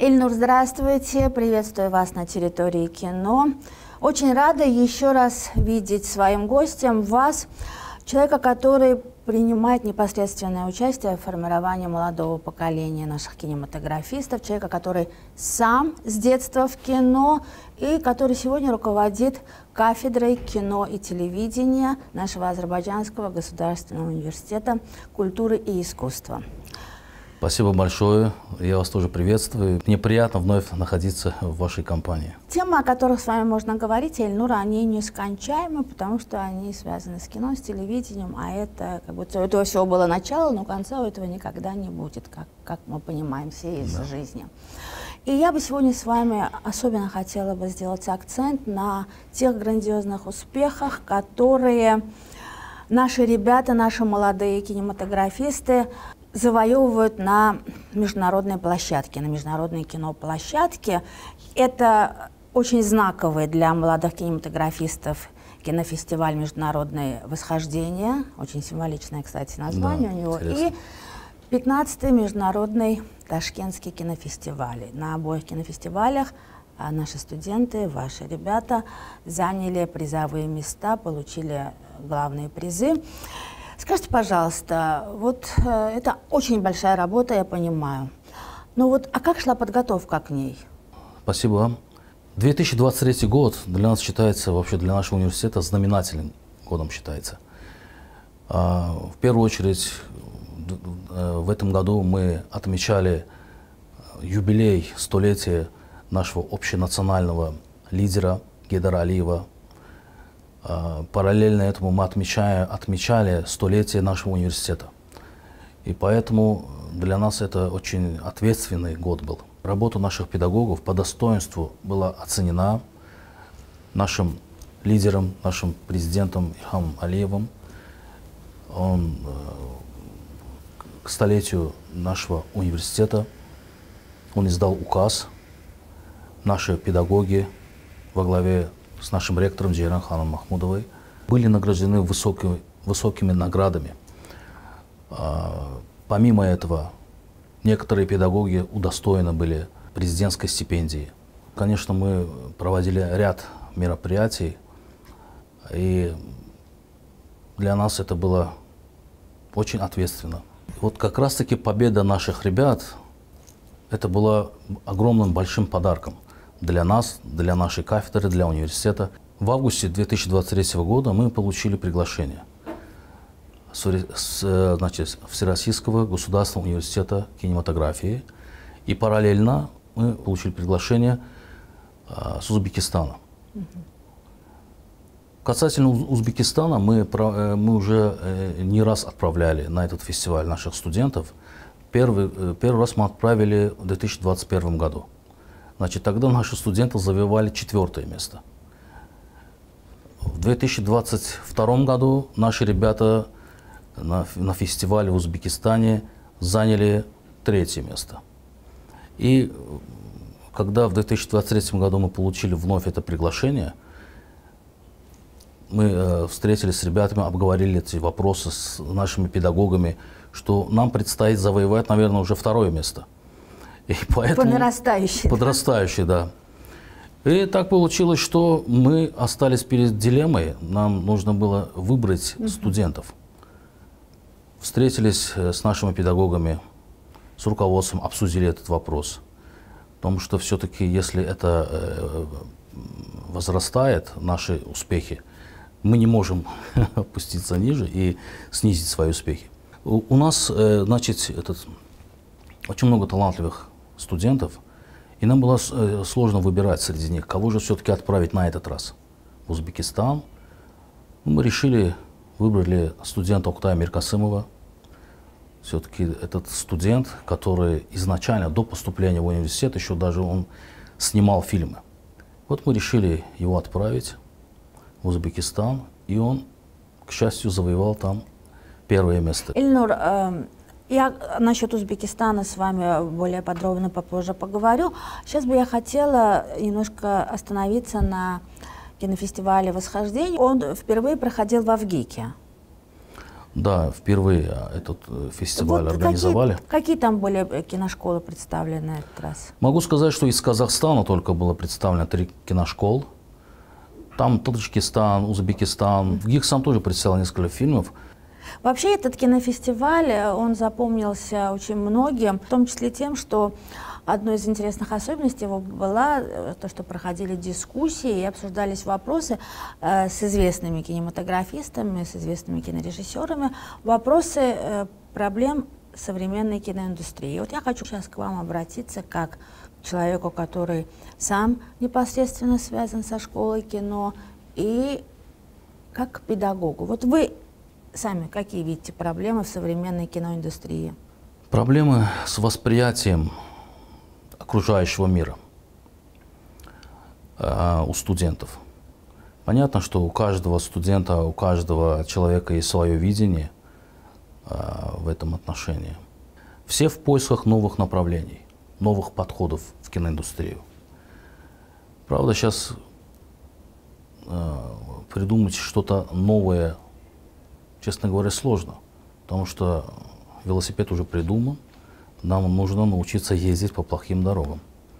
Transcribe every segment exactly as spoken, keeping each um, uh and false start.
Ильнур, здравствуйте. Приветствую вас на территории кино. Очень рада еще раз видеть своим гостем вас, человека, который принимает непосредственное участие в формировании молодого поколения наших кинематографистов, человека, который сам с детства в кино и который сегодня руководит кафедрой кино и телевидения нашего Азербайджанского государственного университета культуры и искусства. Спасибо большое. Я вас тоже приветствую. Мне приятно вновь находиться в вашей компании. Темы, о которых с вами можно говорить, Ильнур, они нескончаемы, потому что они связаны с кино, с телевидением, а это, как будто у этого всего было начало, но конца у этого никогда не будет, как, как мы понимаем все из да. жизни. И я бы сегодня с вами особенно хотела бы сделать акцент на тех грандиозных успехах, которые наши ребята, наши молодые кинематографисты завоевывают на международной площадке, на международной киноплощадке. Это очень знаковый для молодых кинематографистов кинофестиваль «Международное восхождение». Очень символичное, кстати, название да, у него. Интересно. И пятнадцатый международный Ташкентский кинофестиваль. На обоих кинофестивалях наши студенты, ваши ребята заняли призовые места, получили главные призы. Скажите, пожалуйста, вот э, это очень большая работа, я понимаю. Но вот, а как шла подготовка к ней? Спасибо вам. две тысячи двадцать третий год для нас считается, вообще для нашего университета, знаменательным годом считается. А, в первую очередь, в этом году мы отмечали юбилей столетия нашего общенационального лидера Гейдара Алиева. Параллельно этому мы отмечали, отмечали столетие нашего университета. И поэтому для нас это очень ответственный год был. Работа наших педагогов по достоинству была оценена нашим лидером, нашим президентом Ильхамом Алиевым. Он к столетию нашего университета он издал указ. Наши педагоги во главе с нашим ректором Джейран Ханом Махмудовой были награждены высокими, высокими наградами. А, помимо этого, некоторые педагоги удостоены были президентской стипендии. Конечно, мы проводили ряд мероприятий, и для нас это было очень ответственно. Вот как раз-таки победа наших ребят, это была огромным большим подарком для нас, для нашей кафедры, для университета. В августе две тысячи двадцать третьего года мы получили приглашение с, значит, Всероссийского государственного университета кинематографии. И параллельно мы получили приглашение а, с Узбекистана. Mm-hmm. Касательно Узбекистана, мы, мы уже э, не раз отправляли на этот фестиваль наших студентов. Первый, первый раз мы отправили в две тысячи двадцать первом году. Значит, тогда наши студенты завоевали четвертое место. В две тысячи двадцать втором году наши ребята на, на фестивале в Узбекистане заняли третье место. И когда в две тысячи двадцать третьем году мы получили вновь это приглашение, мы э, встретились с ребятами, обговорили эти вопросы с нашими педагогами, что нам предстоит завоевать, наверное, уже второе место. И поэтому, по нарастающей. Подрастающей, да. И так получилось, что мы остались перед дилеммой. Нам нужно было выбрать uh-huh. студентов. Встретились с нашими педагогами, с руководством, обсудили этот вопрос. Потому что все-таки, если это э, возрастает, наши успехи, мы не можем опуститься ниже и снизить свои успехи. У, у нас, э, значит, этот, очень много талантливых студентов, и нам было сложно выбирать среди них, кого же все-таки отправить на этот раз в Узбекистан. Мы решили, выбрали студента Октая Миркасымова. Все-таки этот студент, который изначально, до поступления в университет, еще даже он снимал фильмы. Вот мы решили его отправить в Узбекистан, и он, к счастью, завоевал там первое место. Ильнур, э я насчет Узбекистана с вами более подробно попозже поговорю. Сейчас бы я хотела немножко остановиться на кинофестивале «Восхождение». Он впервые проходил в Авгике. Да, впервые этот фестиваль вот организовали. Какие, какие там были киношколы представлены на этот раз? Могу сказать, что из Казахстана только было представлено три киношколы. Там Таджикистан, Узбекистан. В Киргизстане тоже представил несколько фильмов. Вообще этот кинофестиваль, он запомнился очень многим, в том числе тем, что одной из интересных особенностей его была то, что проходили дискуссии и обсуждались вопросы э, с известными кинематографистами, с известными кинорежиссерами, вопросы э, проблем современной киноиндустрии. И вот я хочу сейчас к вам обратиться как к человеку, который сам непосредственно связан со школой кино, и как к педагогу. Вот вы сами какие видите проблемы в современной киноиндустрии? Проблемы с восприятием окружающего мира э, у студентов. Понятно, что у каждого студента, у каждого человека есть свое видение э, в этом отношении. Все в поисках новых направлений, новых подходов в киноиндустрию. Правда, сейчас э, придумать что-то новое, честно говоря, сложно, потому что велосипед уже придуман. Нам нужно научиться ездить по плохим дорогам.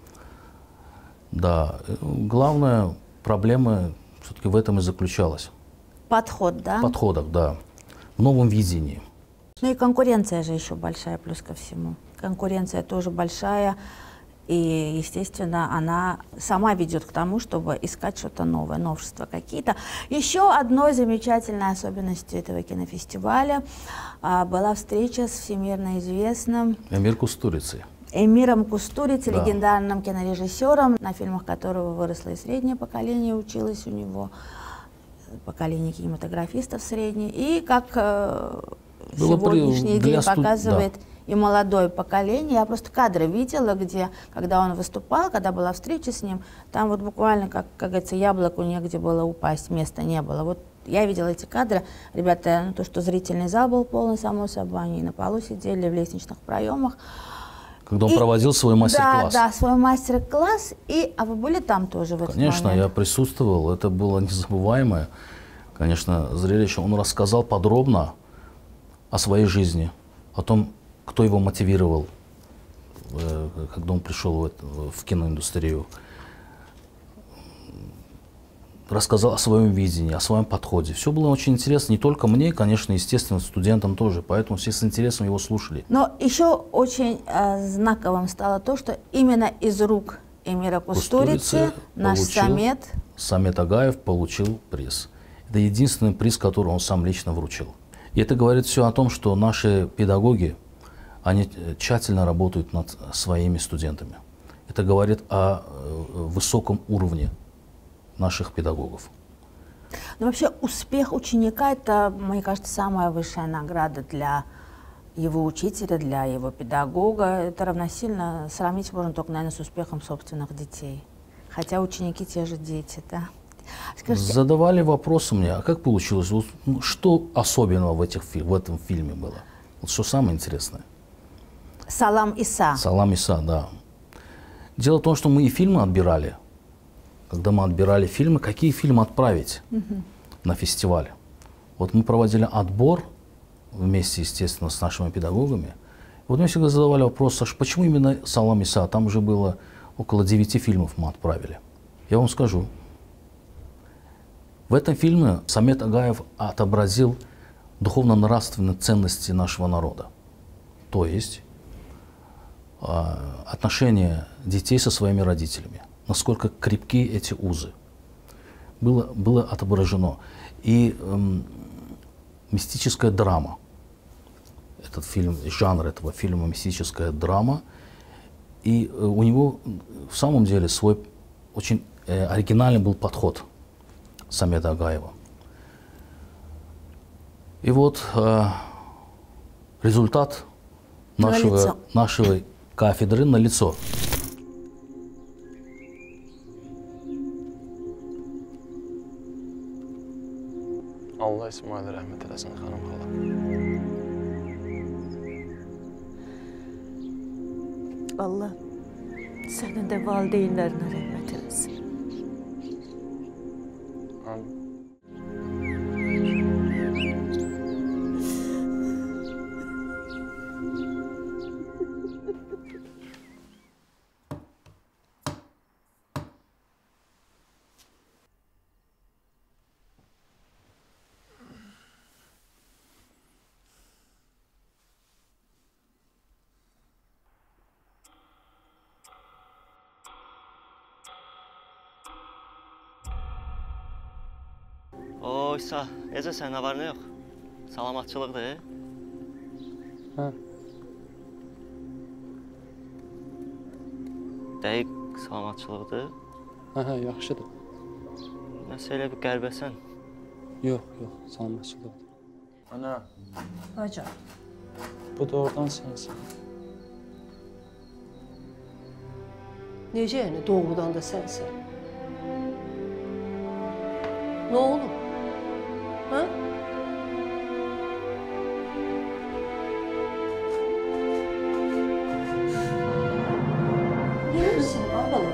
Да, главная проблема все-таки в этом и заключалась. Подход, да? В подходах, да. В новом видении. Ну и конкуренция же еще большая, плюс ко всему. Конкуренция тоже большая. И, естественно, она сама ведет к тому, чтобы искать что-то новое, новшества какие-то. Еще одной замечательной особенностью этого кинофестиваля а, была встреча с всемирно известным Эмир Кустурицей. Эмиром Кустурицей, да. легендарным кинорежиссером, на фильмах которого выросло и среднее поколение, училось у него, поколение кинематографистов среднее. И как э, сегодняшний день студ... показывает... Да. И молодое поколение. Я просто кадры видела, где, когда он выступал, когда была встреча с ним, там вот буквально, как, как говорится, яблоку негде было упасть, места не было. Вот я видела эти кадры. Ребята, ну, то, что зрительный зал был полный, само собой, они на полу сидели, в лестничных проемах. Когда он и, проводил свой мастер-класс. Да, да, свой мастер-класс. И, а вы были там тоже в этот Конечно, момент? я присутствовал. Это было незабываемое, конечно, зрелище. Он рассказал подробно о своей жизни, о том, кто его мотивировал, когда он пришел в киноиндустрию. Рассказал о своем видении, о своем подходе. Все было очень интересно, не только мне, конечно, естественно, студентам тоже. Поэтому все с интересом его слушали. Но еще очень э, знаковым стало то, что именно из рук Эмира Кустурицы наш Самет... Самет Агаев получил приз. Это единственный приз, который он сам лично вручил. И это говорит все о том, что наши педагоги, они тщательно работают над своими студентами. Это говорит о высоком уровне наших педагогов. Но вообще успех ученика – это, мне кажется, самая высшая награда для его учителя, для его педагога. Это равносильно сравнить можно только, наверное, с успехом собственных детей. Хотя ученики те же дети, да. Скажите, задавали вопросы мне, а как получилось? Вот, ну, что особенного в, этих, в этом фильме было? Вот что самое интересное? Салам Иса. Салам Иса, да. Дело в том, что мы и фильмы отбирали. Когда мы отбирали фильмы, какие фильмы отправить угу. на фестиваль. Вот мы проводили отбор вместе, естественно, с нашими педагогами. Вот мне всегда задавали вопрос, Саш, почему именно Салам Иса? Там уже было около девяти фильмов мы отправили. Я вам скажу. В этом фильме Самет Агаев отобразил духовно-нравственные ценности нашего народа. То есть отношения детей со своими родителями, насколько крепки эти узы, было, было отображено. И эм, мистическая драма, этот фильм, жанр этого фильма мистическая драма, и э, у него в самом деле свой очень э, оригинальный был подход Самета Агаева. И вот э, результат нашего, нашего кафедры на лицо. Allah İsmail'e rahmet eylesin hanım hala. Allah senin de valideynlerine rahmet eylesin. Amin. Oysa, Ece sen ne var ne yok? Salamatçılık de. Ha. Deyik salamatçılıqdır. Ha, ha, yaxşıdır. Nəsə elə bir qərbəsən. Yox, yox, salamatçılıqdır. Ana, Hacan. bu doğrudan sensin. Necə yəni doğrudan da sənsən? Nə olub? Ha? Yemirsən, ağalar.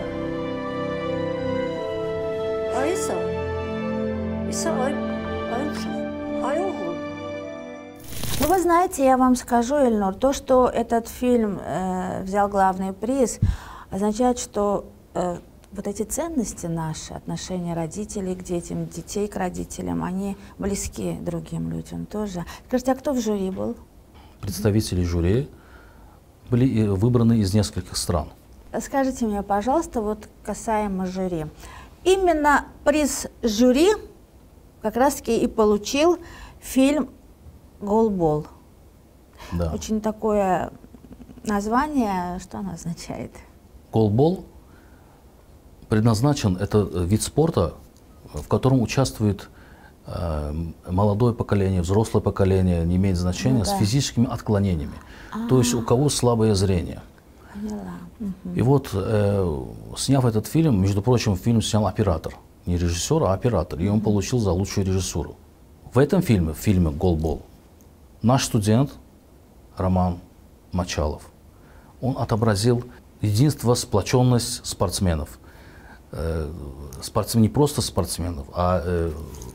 Aysa. İsa, ay, ay, ay oğlum. Ну, вы знаете, я вам скажу, Эльнур, то, что этот фильм э, взял главный приз, означает, что э, вот эти ценности наши, отношения родителей к детям, детей к родителям, они близки другим людям тоже. Скажите, а кто в жюри был? Представители жюри были выбраны из нескольких стран. Скажите мне, пожалуйста, вот касаемо жюри. Именно приз жюри как раз-таки и получил фильм «Голбол». Да. Очень такое название, что оно означает? Голбол предназначен, это вид спорта, в котором участвует э, молодое поколение, взрослое поколение, не имеет значения, Ну, да. с физическими отклонениями. То есть у кого слабое зрение. Поняла. Мгм. И вот, э, сняв этот фильм, между прочим, фильм снял оператор. Не режиссер, а оператор. И он получил за лучшую режиссуру. В этом фильме, в фильме «Голбол», наш студент Роман Мочалов, он отобразил единство, сплоченность спортсменов. Э, спортсмен, не просто спортсменов, а э,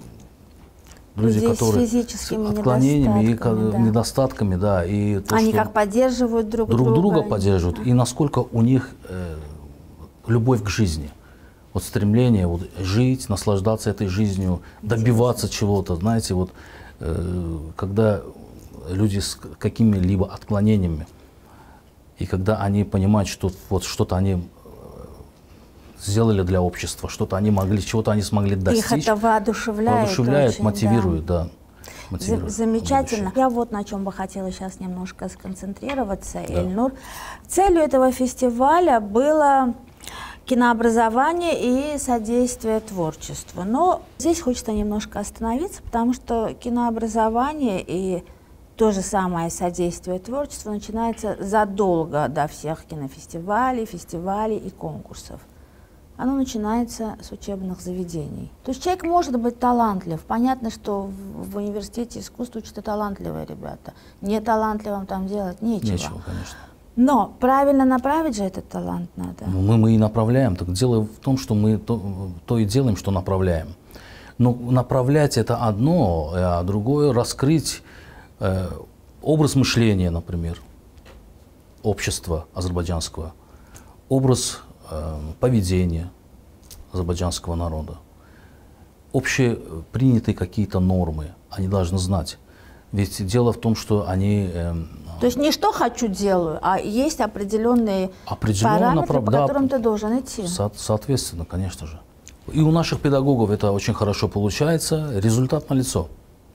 люди, Людей с которые физическими с отклонениями и недостатками, да. недостатками, да, и то, Они что как поддерживают друг, друг друга. друга поддерживают, и насколько у них э, любовь к жизни, вот стремление вот, жить, наслаждаться этой жизнью, добиваться чего-то, знаете, вот э, когда люди с какими-либо отклонениями, и когда они понимают, что вот что-то они сделали для общества, что-то они могли, чего-то они смогли достичь. Их это воодушевляет. Воодушевляет, очень, мотивирует, да. да. мотивирует За- Замечательно. будущее. Я вот на чем бы хотела сейчас немножко сконцентрироваться, Да. Эльнур. Целью этого фестиваля было кинообразование и содействие творчеству. Но здесь хочется немножко остановиться, потому что кинообразование и то же самое содействие творчеству начинается задолго до всех кинофестивалей, фестивалей и конкурсов. Оно начинается с учебных заведений. То есть человек может быть талантлив. Понятно, что в, в университете искусств учатся талантливые ребята. Не талантливым там делать нечего. Нечего, конечно. Но правильно направить же этот талант надо. Ну, Мы, мы и направляем. Так дело в том, что мы то, то и делаем, что направляем. Но направлять это одно, а другое раскрыть э, образ мышления, например, общества азербайджанского, образ э, поведения азербайджанского народа, общепринятые какие-то нормы они должны знать. Ведь дело в том, что они... Э, То есть не что хочу делаю, а есть определенные Определенно параметры, направ- по да, которым ты должен идти. Со- соответственно, конечно же. И у наших педагогов это очень хорошо получается, результат налицо.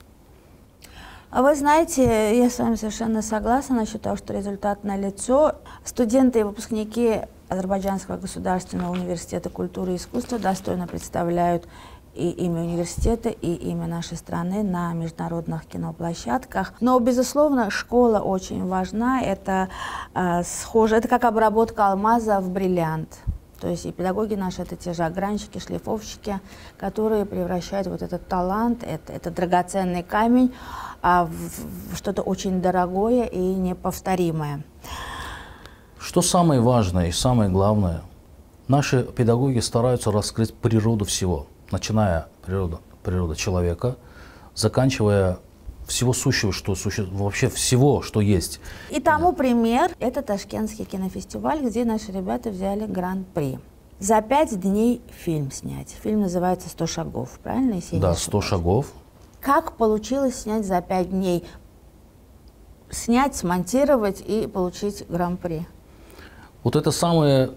А вы знаете, я с вами совершенно согласна насчет того, что результат налицо. Студенты и выпускники Азербайджанского государственного университета культуры и искусства достойно представляют и имя университета, и имя нашей страны на международных киноплощадках. Но, безусловно, школа очень важна. Это э, схоже, это как обработка алмаза в бриллиант. То есть и педагоги наши — это те же огранщики, шлифовщики, которые превращают вот этот талант, это, это драгоценный камень, а, в, в что-то очень дорогое и неповторимое. Что самое важное и самое главное, наши педагоги стараются раскрыть природу всего, начиная природа, природа человека, заканчивая всего сущего, что суще... вообще всего, что есть. И тому пример — это Ташкентский кинофестиваль, где наши ребята взяли гран-при. За пять дней фильм снять. Фильм называется «Сто шагов», правильно, если я не Да, сто ошибаюсь? шагов. Как получилось снять за пять дней? Снять, смонтировать и получить гран-при. Вот это самый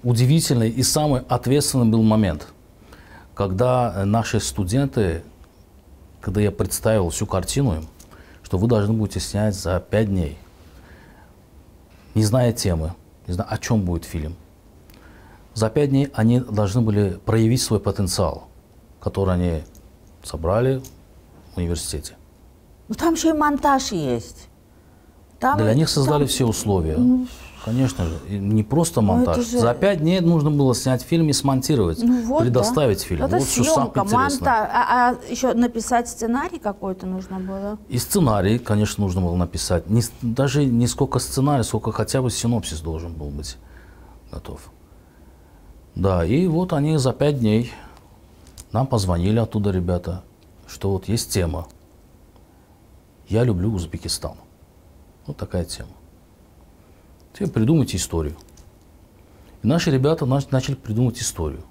удивительный и самый ответственный был момент, когда наши студенты когда я представил всю картину им, что вы должны будете снять за пять дней, не зная темы, не зная, о чем будет фильм. За пять дней они должны были проявить свой потенциал, который они собрали в университете. Ну там еще и монтаж есть. Там Для и- них создали там- все условия. Конечно же, и не просто монтаж. это же- За пять дней нужно было снять фильм и смонтировать, Ну вот, предоставить да. фильм. Это Вот что самое съемка, интересное. монтаж. А, а еще написать сценарий какой-то нужно было. И сценарий, конечно, нужно было написать. Не, с- даже не сколько сценарий, сколько хотя бы синопсис должен был быть готов. Да, и вот они за пять дней нам позвонили оттуда ребята, что вот есть тема. Я люблю Узбекистан. Вот такая тема. Теперь придумайте историю. И наши ребята нач- начали придумывать историю.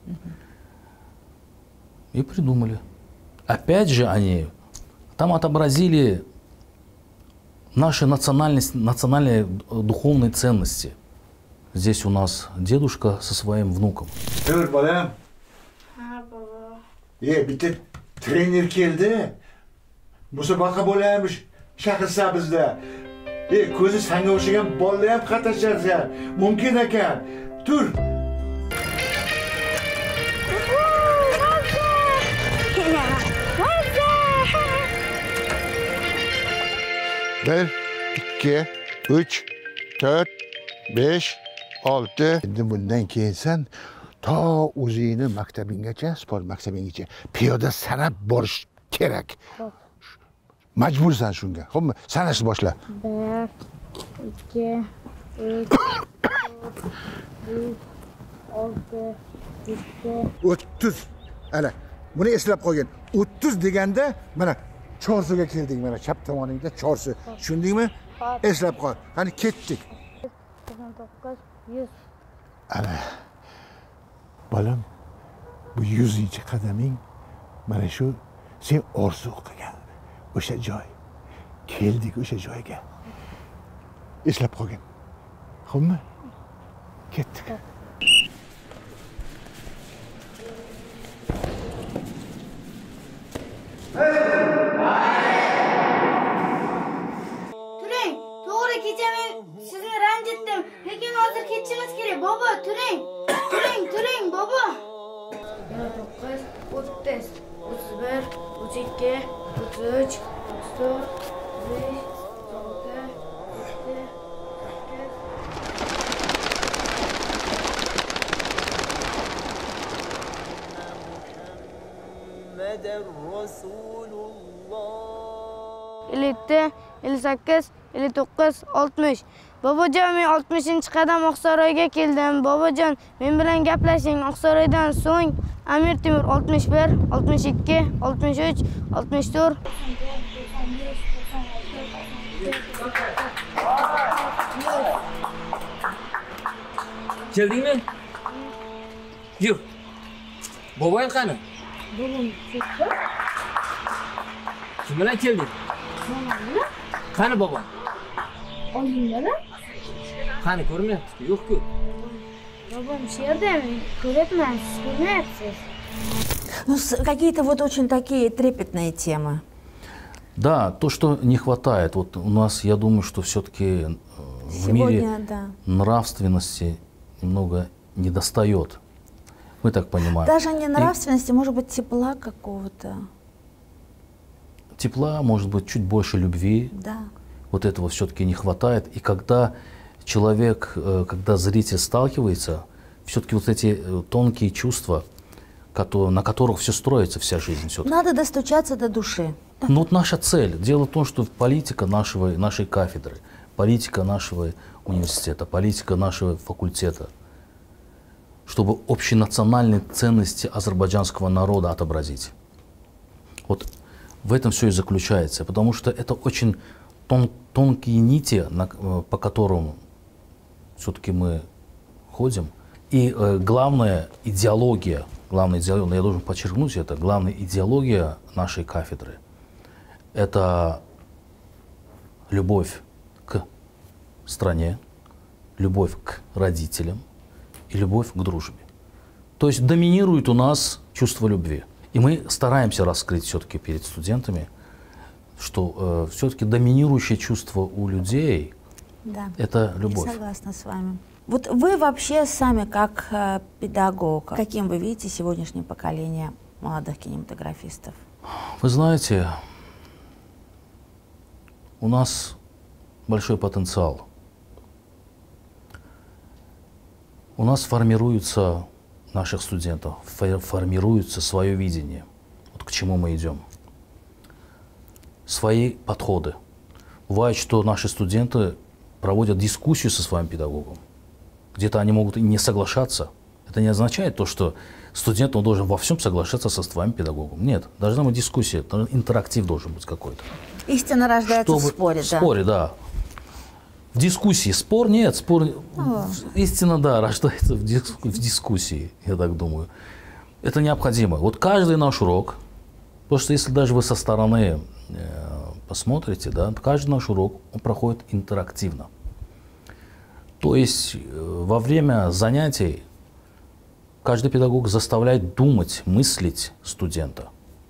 И придумали. Опять же они там отобразили наши национальность, национальные духовные ценности. Здесь у нас дедушка со своим внуком. Dur bolam. Ha baba. E bitta trener keldi. Musobaqa bo'larmish Shahrisabzda. E ko'zi sanga o'xshagan bolalar ham qatnasharsa mumkin ekan. Tur. Bir, ikki, uch, to'rt, besh, olti. Endi bundan keyin sen to o'zingni maktabinggacha, sport maktabinggacha piyoda sanab borish kerak. Majbursan shunga. Xo'pmi? Sanashni boshla. Bir, ikki, uch, to'rt, besh, olti, yetti. o'ttiz. Ana, buni eslab qolgin. o'ttiz deganda mana Chorsuga keldik, mana chap tomoningda Chorsu. Tushundingmi? Eslab qol. Qani ketdik. to'qson to'qqiz, yuz. Ana. Bolam, bu yuzinchi qadaming mana shu sen orzu qilgan o'sha joy. Keldik o'sha joyga. Eslab qolgin. Xo'pmi? Ketdik. Turing, to'g'ri kecha men sizni ranjitdim, lekin hozir ketishimiz kerak. Bobo, turing. Turing, turing, bobo. to'qqiz, o'ttiz, o'ttiz bir, o'ttiz ikki, o'ttiz uch, o'ttiz to'rt, besh, olti, yetti, sakkiz. ellik yetti, ellik sakkiz, ellik to'qqiz, oltmish. Bobojon, men oltmishinchi qadam Oqsaroyga keldim. Bobojon, men bilan gaplashing. Oqsaroydan so'ng Amir Temur oltmish bir, oltmish ikki, oltmish uch, oltmish to'rt. Keldingmi? Yo'q. Boboying qani? Bobom ketdi. Kim bilan kelding? Mana bilan Qani bobong? oldinglar. Qani ko'rinmayapti-ku, yo'q-ku. Bobom shu yerda, men ko'ryapman, siz ko'rmayapsiz. Ну, с- какие-то вот очень такие трепетные темы. Да, то, что не хватает. Вот у нас, я думаю, что все-таки в Сегодня, мире да. нравственности немного недостает. Мы так понимаем. Даже не И нравственности, может быть, тепла какого-то. тепла, может быть, чуть больше любви. Да. Вот этого все-таки не хватает. И когда человек, э, когда зритель сталкивается, все-таки вот эти э, тонкие чувства, которые, на которых все строится вся жизнь все-таки. Надо достучаться до души. Ну вот наша цель. Дело в том, что политика нашего, нашей кафедры, политика нашего университета, политика нашего факультета, чтобы общенациональные ценности азербайджанского народа отобразить. Вот в этом все и заключается, потому что это очень тон, тонкие нити, на, по которым все-таки мы ходим. И э, главная идеология, главная идеология, я должен подчеркнуть это, главная идеология нашей кафедры – это любовь к стране, любовь к родителям и любовь к дружбе. То есть доминирует у нас чувство любви. И мы стараемся раскрыть все-таки перед студентами, что э, все-таки доминирующее чувство у людей да. – это любовь. Я согласна с вами. Вот вы вообще сами как э, педагог, каким вы видите сегодняшнее поколение молодых кинематографистов? Вы знаете, у нас большой потенциал. У нас формируется, наших студентов, формируется свое видение, вот к чему мы идем, свои подходы. Бывает, что наши студенты проводят дискуссию со своим педагогом. Где-то они могут и не соглашаться. Это не означает то, что студент он должен во всем соглашаться со своим педагогом. Нет, должна быть дискуссия, интерактив должен быть какой-то. Истина рождается Чтобы... в споре, в да? В споре, да. В дискуссии. Спор нет, спор... О. Истина, да, рождается в, дис... в дискуссии, я так думаю. Это необходимо. Вот каждый наш урок, потому что если даже вы со стороны э, посмотрите, да, каждый наш урок он проходит интерактивно. То есть э, во время занятий каждый педагог заставляет думать, мыслить студента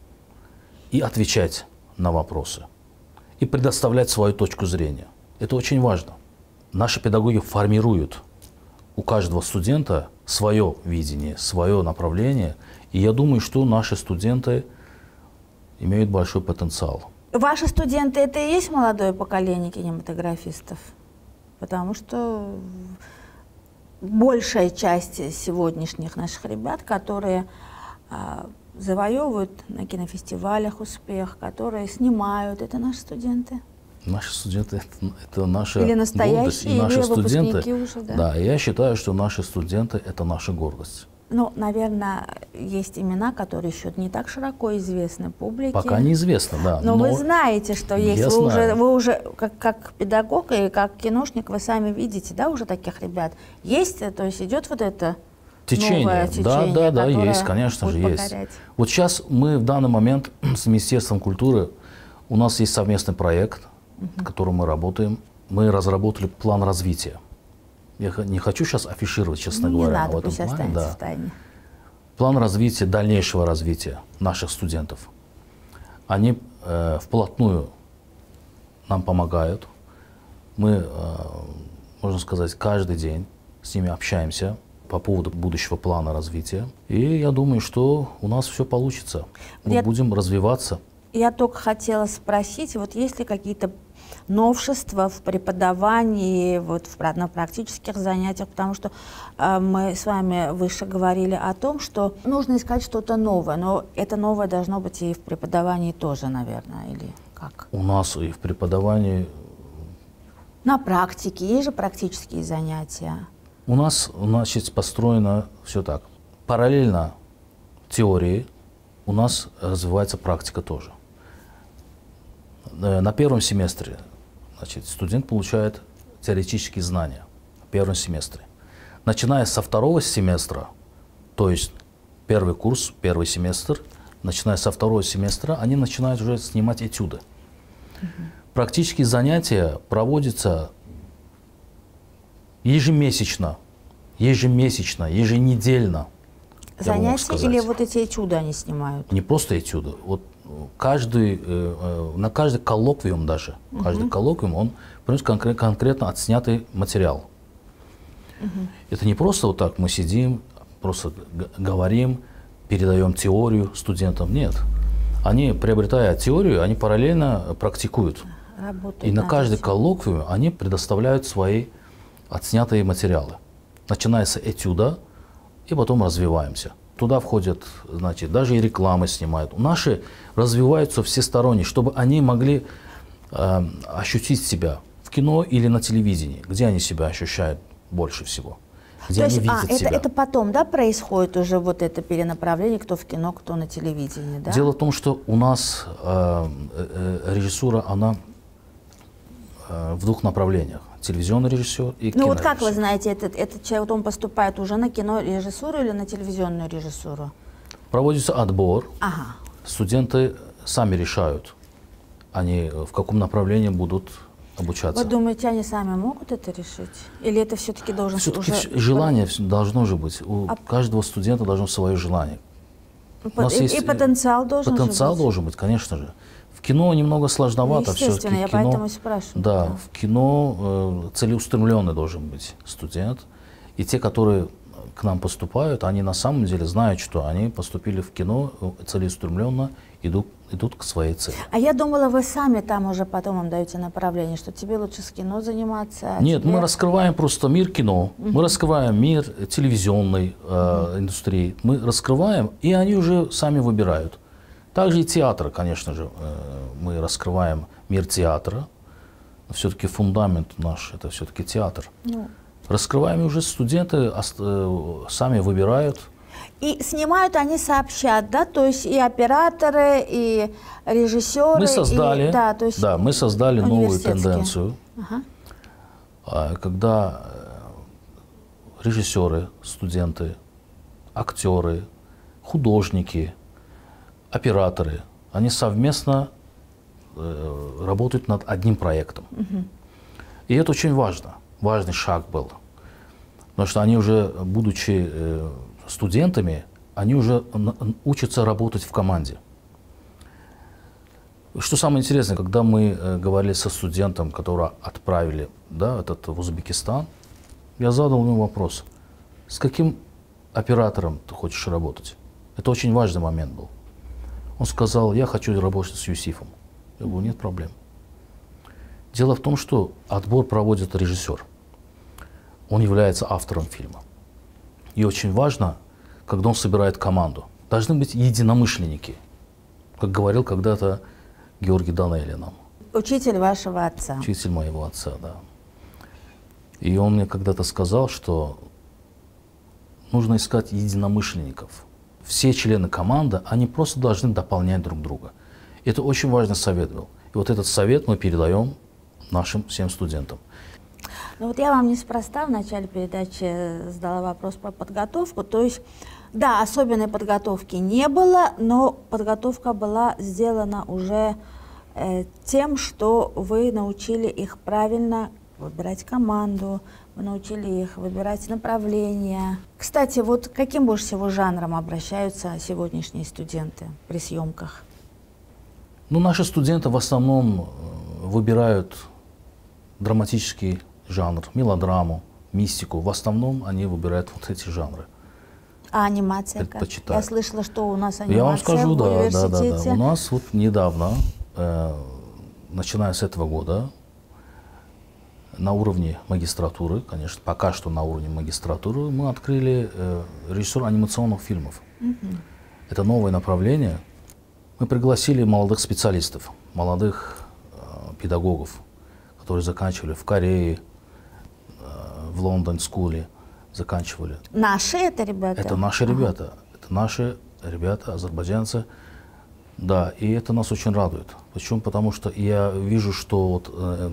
и отвечать на вопросы, и предоставлять свою точку зрения. Это очень важно. Наши педагоги формируют у каждого студента свое видение, свое направление, и я думаю, что наши студенты имеют большой потенциал. Ваши студенты – это и есть молодое поколение кинематографистов? Потому что большая часть сегодняшних наших ребят, которые а, завоевывают на кинофестивалях успех, которые снимают, это наши студенты. Наши студенты это, это наша или гордость. И наши или студенты, уже, да. Да, я считаю, что наши студенты это наша гордость. Ну, наверное, есть имена, которые еще не так широко известны публике. Пока неизвестно, да. Но, но вы но знаете, что есть. Я вы, знаю. уже, вы уже, как, как педагог и как киношник, вы сами видите, да, уже таких ребят. Есть, то есть идет вот это течение. новое течение, да, да, да, есть, конечно же, есть. Покорять. Вот сейчас мы в данный момент с Министерством культуры, у нас есть совместный проект, uh-huh. в котором мы работаем. Мы разработали план развития. Я не хочу сейчас афишировать, честно не говоря, надо, в этом плане. Да. В тайне. План развития, дальнейшего развития наших студентов. Они э, вплотную нам помогают. Мы, э, можно сказать, каждый день с ними общаемся по поводу будущего плана развития. И я думаю, что у нас все получится. Мы я, будем развиваться. Я только хотела спросить, вот есть ли какие-то новшества в преподавании, вот в, на практических занятиях, потому что э, мы с вами выше говорили о том, что нужно искать что-то новое, но это новое должно быть и в преподавании тоже, наверное, или как? У нас и в преподавании... На практике, есть же практические занятия. У нас, значит, построено все так. Параллельно теории у нас развивается практика тоже. На первом семестре, значит, студент получает теоретические знания в первом семестре. Начиная со второго семестра, то есть первый курс, первый семестр, начиная со второго семестра, они начинают уже снимать этюды. Uh-huh. Практические занятия проводятся ежемесячно, ежемесячно, еженедельно. Занятия или вот эти этюды они снимают? Не просто этюды. Вот каждый, э, на каждый коллоквиум даже, uh-huh. каждый коллоквиум, он приносит конкрет, конкретно отснятый материал. Uh-huh. Это не просто вот так мы сидим, просто говорим, передаем теорию студентам. Нет. Они, приобретая теорию, они параллельно практикуют. Работают И на каждый коллоквиум они предоставляют свои отснятые материалы. Начиная с этюда, и потом развиваемся. Туда входят, значит, даже и рекламы снимают. Наши развиваются всесторонне, чтобы они могли э, ощутить себя в кино или на телевидении, где они себя ощущают больше всего, где То они есть, видят а, себя. Это, это потом, да, происходит уже вот это перенаправление, кто в кино, кто на телевидении, да? Дело в том, что у нас э, э, режиссура, она э, в двух направлениях. Телевизионный режиссер и Ну вот как вы знаете, этот, этот человек, он поступает уже на кинорежиссуру или на телевизионную режиссуру? Проводится отбор. Ага. Студенты сами решают, они в каком направлении будут обучаться. Вы думаете, они сами могут это решить? Или это все-таки должен Все-таки уже... желание должно же быть. У а... каждого студента должно свое желание. У нас и, есть, и потенциал должен Потенциал быть. должен быть, конечно же. В кино немного сложновато. Естественно, я кино, поэтому спрашиваю. Да, да. В кино э, целеустремленный должен быть студент. И те, которые к нам поступают, они на самом деле знают, что они поступили в кино целеустремленно, идут, идут к своей цели. А я думала, вы сами там уже потом им даете направление, что тебе лучше с кино заниматься. А Нет, тебе... мы раскрываем просто мир кино, Угу. мы раскрываем мир телевизионной э, угу. индустрии, мы раскрываем, и они уже сами выбирают. Также и театр, конечно же, э, мы раскрываем мир театра. Все-таки фундамент наш, это все-таки театр. Ну. Раскрываем, и уже студенты э, сами выбирают. И снимают они сообщат, да, то есть и операторы, и режиссеры. Мы создали, и, да, то есть да, мы создали новую тенденцию, ага. когда режиссеры, студенты, актеры, художники, операторы, они совместно э, работают над одним проектом. Угу. И это очень важно, важный шаг был. Потому что они уже, будучи э, студентами, они уже учатся работать в команде. Что самое интересное, когда мы э, говорили со студентом, которого отправили, да, этот, в Узбекистан, я задал ему вопрос: с каким оператором ты хочешь работать? Это очень важный момент был. Он сказал: я хочу работать с Юсифом. Я говорю: нет проблем. Дело в том, что отбор проводит режиссер. Он является автором фильма. И очень важно, когда он собирает команду, должны быть единомышленники, как говорил когда-то Георгий Данелли нам. Учитель вашего отца. Учитель моего отца, да. И он мне когда-то сказал, что нужно искать единомышленников. Все члены команды, они просто должны дополнять друг друга. Это очень важный совет был. И вот этот совет мы передаем нашим всем студентам. Ну вот я вам неспроста в начале передачи задала вопрос про подготовку. То есть, да, особенной подготовки не было, но подготовка была сделана уже э, тем, что вы научили их правильно выбирать команду, вы научили их выбирать направления. Кстати, вот к каким больше всего жанрам обращаются сегодняшние студенты при съемках? Ну, наши студенты в основном выбирают драматический жанр, мелодраму, мистику. В основном они выбирают вот эти жанры. А анимация как? Я слышала, что у нас анимация Я вам скажу, в да, университете. да, да, да. У нас вот недавно, э, начиная с этого года, на уровне магистратуры, конечно, пока что на уровне магистратуры, мы открыли э, режиссер анимационных фильмов. Mm-hmm. Это новое направление. Мы пригласили молодых специалистов, молодых э, педагогов, которые заканчивали в Корее, э, в Лондон-скуле, заканчивали. Наши это ребята? Это наши ага. ребята. Это наши ребята, азербайджанцы. Да, и это нас очень радует. Почему? Потому что я вижу, что вот, э,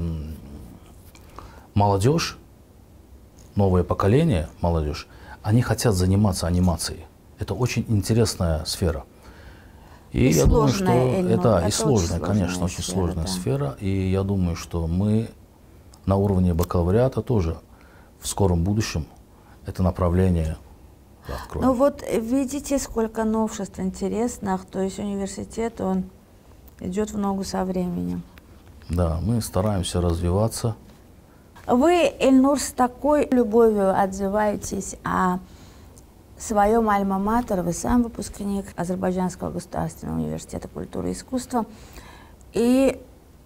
молодежь, новое поколение, молодежь, они хотят заниматься анимацией. Это очень интересная сфера. И, и я думаю, что это, это и сложная, конечно, очень сфера, сложная да. сфера. И я думаю, что мы на уровне бакалавриата тоже в скором будущем это направление откроем. Ну вот видите, сколько новшеств интересных. То есть университет, он идет в ногу со временем. Да, мы стараемся развиваться. Вы, Эльнур, с такой любовью отзываетесь о своем альма-матер. Вы сам выпускник Азербайджанского государственного университета культуры и искусства. И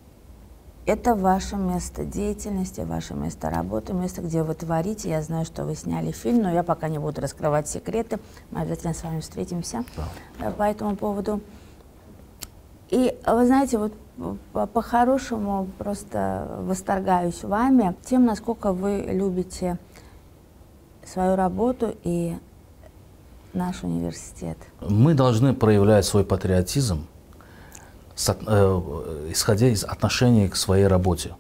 это ваше место деятельности, ваше место работы, место, где вы творите. Я знаю, что вы сняли фильм, но я пока не буду раскрывать секреты. Мы обязательно с вами встретимся да. по этому поводу. И вы знаете, вот по-хорошему просто восторгаюсь вами тем, насколько вы любите свою работу и наш университет. Мы должны проявлять свой патриотизм, исходя из отношения к своей работе.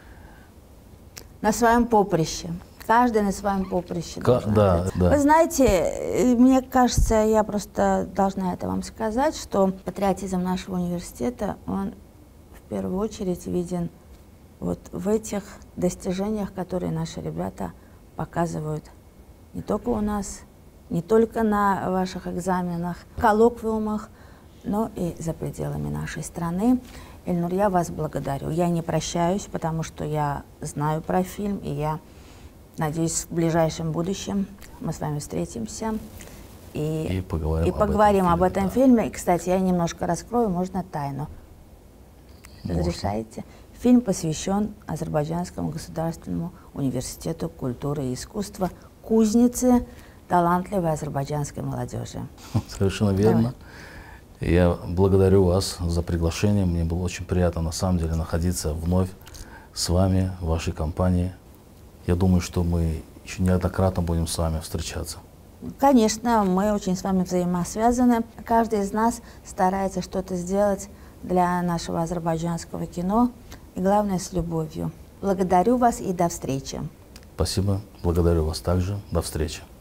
На своем поприще. Каждый на своем поприще. К да, да. Вы знаете, мне кажется, я просто должна это вам сказать, что патриотизм нашего университета, он в первую очередь виден вот в этих достижениях, которые наши ребята показывают не только у нас, не только на ваших экзаменах, коллоквиумах, но и за пределами нашей страны. Эльнур, я вас благодарю. Я не прощаюсь, потому что я знаю про фильм, и я надеюсь, в ближайшем будущем мы с вами встретимся и, и поговорим, и об, поговорим этом об этом да. фильме. И, кстати, я немножко раскрою, можно тайну. Можно. Разрешаете? Фильм посвящен Азербайджанскому государственному университету культуры и искусства, кузнице талантливой азербайджанской молодежи. Совершенно верно. Давай. Я благодарю вас за приглашение. Мне было очень приятно, на самом деле, находиться вновь с вами, в вашей компании. Я думаю, что мы еще неоднократно будем с вами встречаться. Конечно, мы очень с вами взаимосвязаны. Каждый из нас старается что-то сделать для нашего азербайджанского кино. И главное, с любовью. Благодарю вас и до встречи. Спасибо. Благодарю вас также. До встречи.